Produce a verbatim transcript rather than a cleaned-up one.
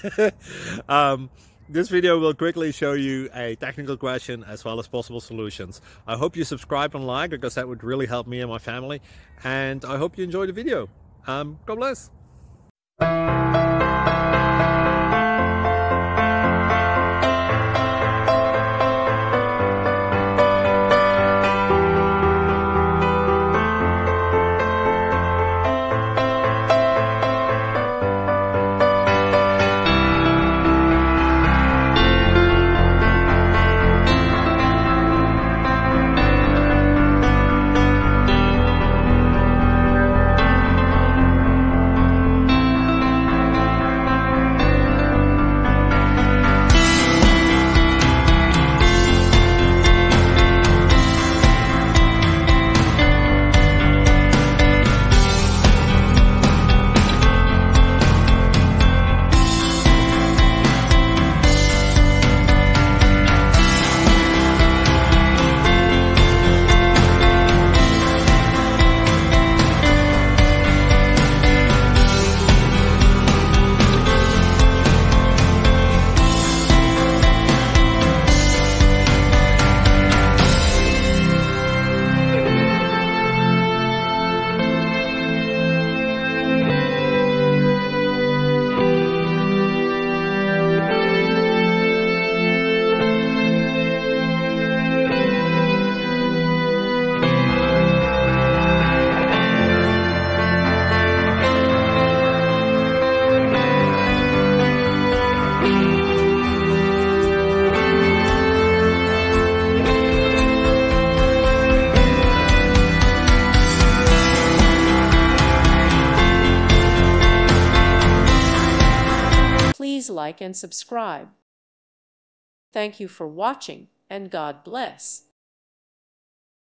um, this video will quickly show you a technical question as well as possible solutions. I hope you subscribe and like, because that would really help me and my family. And I hope you enjoy the video. Um, God bless. Please like and subscribe. Thank you for watching, and God bless.